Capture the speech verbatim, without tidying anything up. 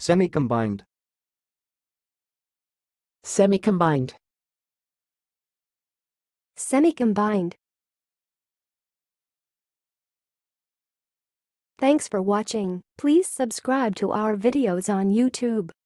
Semi-combined. Semi-combined. Semi-combined. Thanks for watching. Please subscribe to our videos on YouTube.